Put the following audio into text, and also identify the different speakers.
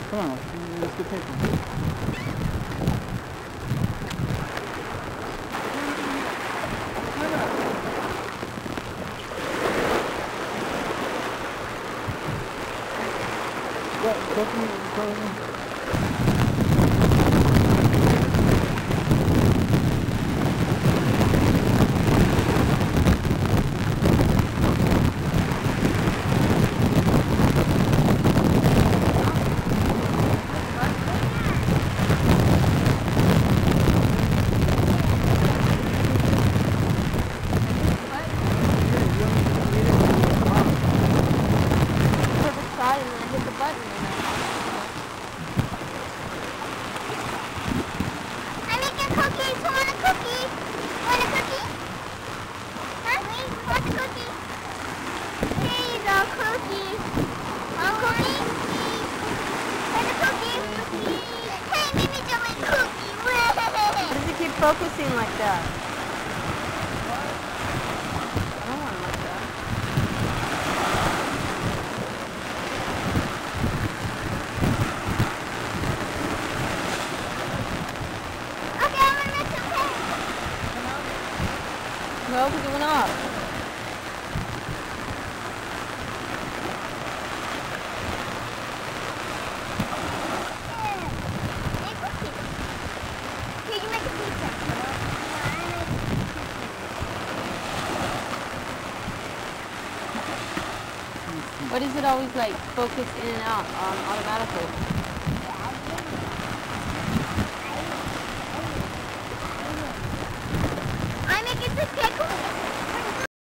Speaker 1: Come on, let's get paper.
Speaker 2: Focusing like that. I don't want to like that.
Speaker 3: Okay, I'm gonna make some paint.
Speaker 2: No, because it went up. Why does it always like focus in and out automatically?
Speaker 3: I make it to pick